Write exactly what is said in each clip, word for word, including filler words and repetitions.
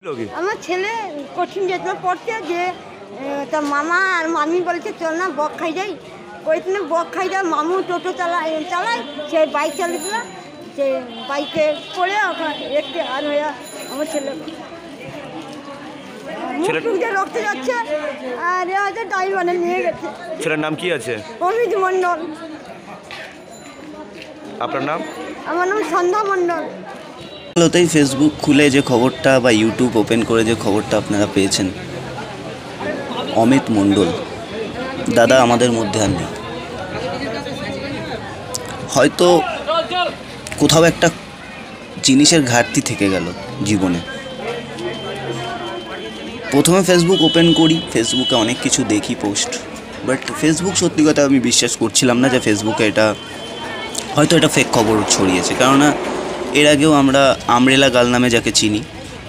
আমার ছেলে কঠিন যেতে পড়ছে যে তার মামা আর মামি বলছে চল না বক খাই যাই, ওইখানে বক খাই যাই। মামু টোটো চালায় চালায় সে বাইক চালিয়ে দিল, সে বাইকে পড়ে একটু আর হয়ে আমার ছেলে মুখ টুক রক্ত যাচ্ছে আর হয়তো ড্রাইভারে নিয়ে গেছে। ছেলের নাম কি আছে? অমিত মণ্ডল। আপনার নাম? আমার নাম সন্ধ্যা মণ্ডল। আলোতেই ফেসবুক খুলে যে খবরটা বা ইউটিউব ওপেন করে যে খবরটা আপনারা পেয়েছেন, অমিত মণ্ডল দাদা আমাদের মধ্যে আর নেই। হয়তো কোথাও একটা জিনিসের ঘাটতি থেকে গেল জীবনে। প্রথমে ফেসবুক ওপেন করি, ফেসবুকে অনেক কিছু দেখি পোস্ট, বাট ফেসবুক সত্যি কথা আমি বিশ্বাস করছিলাম না যে ফেসবুকে এটা হয়তো এটা ফেক খবর ছড়িয়েছে। কেননা এর আগেও আমরা আমরেলা গার্ল নামে যাকে চিনি,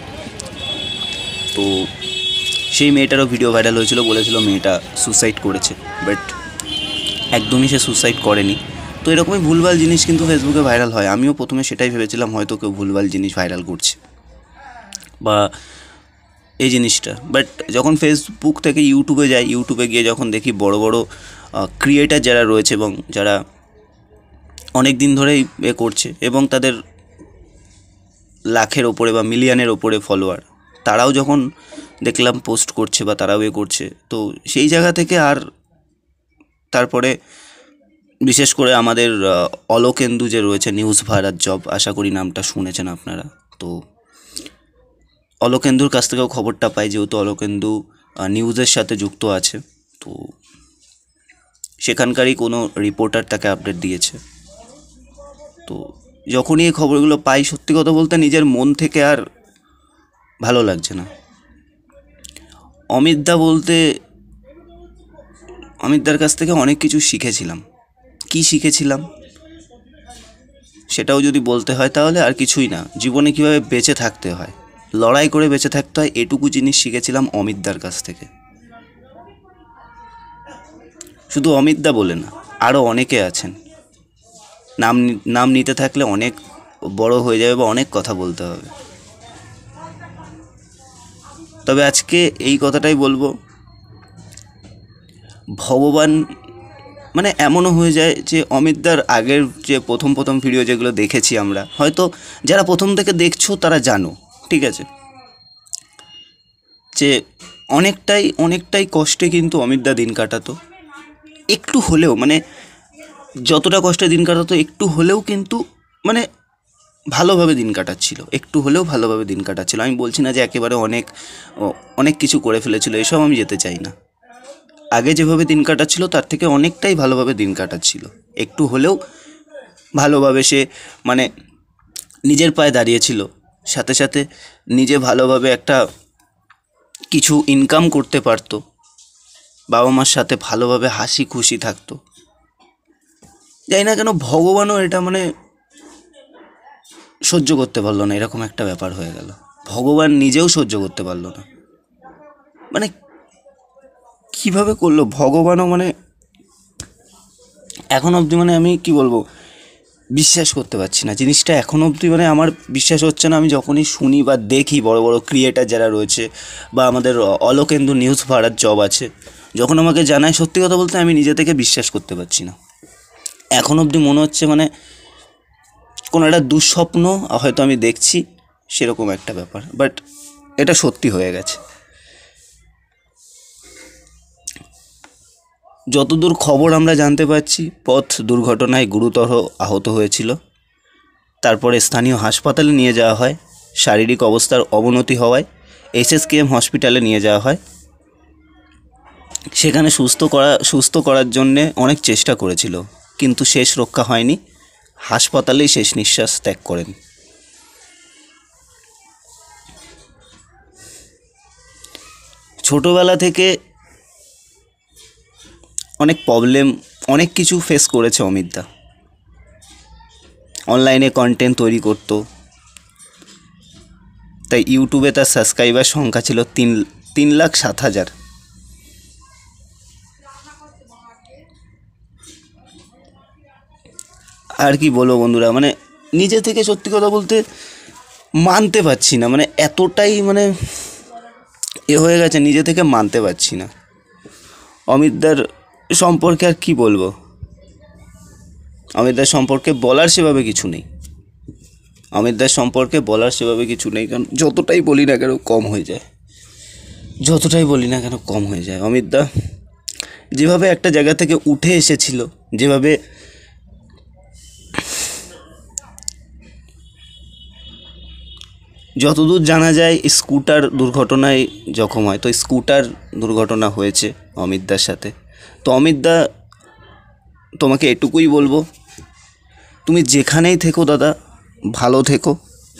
তো সেই মেয়েটারও ভিডিও ভাইরাল হয়েছিল, বলেছিল মেয়েটা সুসাইড করেছে, বাট একদমই সে সুসাইড করেনি। তো এরকমই ভুলভাল জিনিস কিন্তু ফেসবুকে ভাইরাল হয়। আমিও প্রথমে সেটাই ভেবেছিলাম হয়তো কেউ ভুলভাল জিনিস ভাইরাল করছে বা এই জিনিসটা। বাট যখন ফেসবুক থেকে ইউটিউবে যাই, ইউটিউবে গিয়ে যখন দেখি বড় বড় ক্রিয়েটার যারা রয়েছে এবং যারা অনেক দিন ধরেই এ করছে এবং তাদের লাখের ওপরে বা মিলিয়নের ওপরে ফলোয়ার, তারাও যখন দেখলাম পোস্ট করছে বা তারাও এ করছে, তো সেই জায়গা থেকে আর তারপরে বিশেষ করে আমাদের অলোকেন্দু যে রয়েছে নিউজ ভারত জব, আশা করি নামটা শুনেছেন আপনারা। তো অলোকেন্দুর কাছ থেকেও খবরটা পাই, যেহেতু অলোকেন্দু নিউজের সাথে যুক্ত আছে, তো সেখানকারই কোনো রিপোর্টার তাকে আপডেট দিয়েছে। তো যখনই এই খবরগুলো পাই, সত্যি কথা বলতে নিজের মন থেকে আর ভালো লাগছে না। অমিতদা বলতে অমিতদার কাছ থেকে অনেক কিছু শিখেছিলাম। কি শিখেছিলাম সেটাও যদি বলতে হয় তাহলে আর কিছুই না, জীবনে কীভাবে বেঁচে থাকতে হয়, লড়াই করে বেঁচে থাকতে হয়, এটুকু জিনিস শিখেছিলাম অমিতদার কাছ থেকে। শুধু অমিতদা বলে না, আরও অনেকে আছেন। নাম নাম নিতে থাকলে অনেক বড় হয়ে যাবে বা অনেক কথা বলতে হবে। তবে আজকে এই কথাটাই বলবো, ভগবান মানে এমনও হয়ে যায় যে অমিতদার আগের যে প্রথম প্রথম ভিডিও যেগুলো দেখেছি আমরা, হয়তো যারা প্রথম থেকে দেখছো তারা জানো, ঠিক আছে, যে অনেকটাই অনেকটাই কষ্টে কিন্তু অমিতদা দিন কাটাতো। একটু হলেও মানে যতটা কষ্টে দিন কাটাতো একটু হলেও কিন্তু মানে ভালোভাবে দিন কাটাচ্ছিল, একটু হলেও ভালোভাবে দিন কাটাচ্ছিল। আমি বলছি না যে একেবারে অনেক অনেক কিছু করে ফেলেছিল, এসব আমি যেতে চাই না। আগে যেভাবে দিন কাটাচ্ছিল তার থেকে অনেকটাই ভালোভাবে দিন কাটাচ্ছিল, একটু হলেও ভালোভাবে সে মানে নিজের পায়ে দাঁড়িয়েছিল, সাথে সাথে নিজে ভালোভাবে একটা কিছু ইনকাম করতে পারতো, বাবা মার সাথে ভালোভাবে হাসি খুশি থাকতো। জানি না কেন ভগবানও এটা মানে সহ্য করতে পারলো না, এরকম একটা ব্যাপার হয়ে গেল। ভগবান নিজেও সহ্য করতে পারলো না, মানে কিভাবে করলো ভগবানও, মানে এখন অবধি মানে আমি কি বলবো, বিশ্বাস করতে পারছি না জিনিসটা এখন অবধি, মানে আমার বিশ্বাস হচ্ছে না। আমি যখনই শুনি বা দেখি বড় বড় ক্রিয়েটার যারা রয়েছে বা আমাদের অলোকেন্দু নিউজ ভারত জব আছে, যখন আমাকে জানায়, সত্যি কথা বলতে আমি নিজে থেকে বিশ্বাস করতে পারছি না। এখন অবধি মনে হচ্ছে মানে কোনো একটা দুঃস্বপ্ন হয়তো আমি দেখছি, সেরকম একটা ব্যাপার, বাট এটা সত্যি হয়ে গেছে। যতদূর খবর আমরা জানতে পারছি, পথ দুর্ঘটনায় গুরুতর আহত হয়েছিল, তারপরে স্থানীয় হাসপাতালে নিয়ে যাওয়া হয়, শারীরিক অবস্থার অবনতি হওয়ায় এসএসকেএম হসপিটালে নিয়ে যাওয়া হয়। সেখানে সুস্থ করা সুস্থ করার জন্যে অনেক চেষ্টা করেছিল, কিন্তু শেষ রক্ষা হয়নি, হাসপাতালেই শেষ নিঃশ্বাস ত্যাগ করেন। ছোটোবেলা থেকে অনেক প্রবলেম, অনেক কিছু ফেস করেছে অমিতদা। অনলাইনে কন্টেন্ট তৈরি করতো, তাই ইউটিউবে তার সাবস্ক্রাইবার সংখ্যা ছিল তিন তিন লাখ সাত হাজার। আর কি বলবো বন্ধুরা, মানে নিজে থেকে সত্যি কথা বলতে মানতে পারছি না, মানে এতটাই মানে এ হয়ে গেছে, নিজে থেকে মানতে পারছি না। অমিতদার সম্পর্কে আর কি বলবো, অমিতদার সম্পর্কে বলার সেভাবে কিছু নেই, অমিতদার সম্পর্কে বলার সেভাবে কিছু নেই, কারণ যতটাই বলি না কেন কম হয়ে যায়, যতটাই বলি না কেন কম হয়ে যায়। অমিতদা যেভাবে একটা জায়গা থেকে উঠে এসেছিল, যেভাবে যতদূর জানা যায় স্কুটার দুর্ঘটনায় জখম হয়, তো স্কুটার দুর্ঘটনা হয়েছে অমিতদার সাথে। তো অমিতদা তোমাকে এটুকুই বলবো, তুমি যেখানেই থেকো দাদা ভালো থেকো,